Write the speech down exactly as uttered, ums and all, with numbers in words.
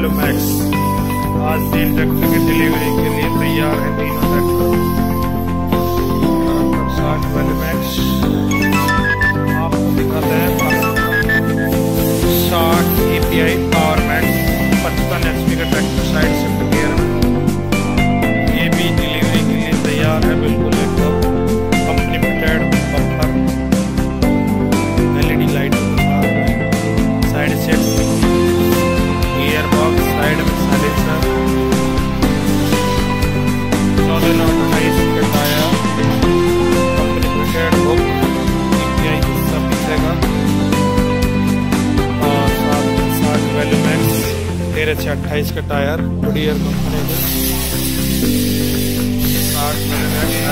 Value max. आज तीन tractor की डिलीवरी के लिए तैयार है तीनों ट्रैक्टर। साठ वैल्यू मैक्स आपको दिखाते हैं। साठ A P I power max पचपन एच पी का ट्रैक्टर साइड से गियर में, ये भी डिलीवरी के लिए तैयार है। बिल्कुल एकदम company fitted bumper, LED light side से, गियर बॉक्स साइड में साइलेंसर, चौदह नौ अट्ठाईस के tyre, company fitted hook, EPI सब दिखेगा। और साथ में साठ वैल्यू मैक्स तेरह से अट्ठाईस का टायर गुडियर कंपनी के, साठ वैल्यू मैक्स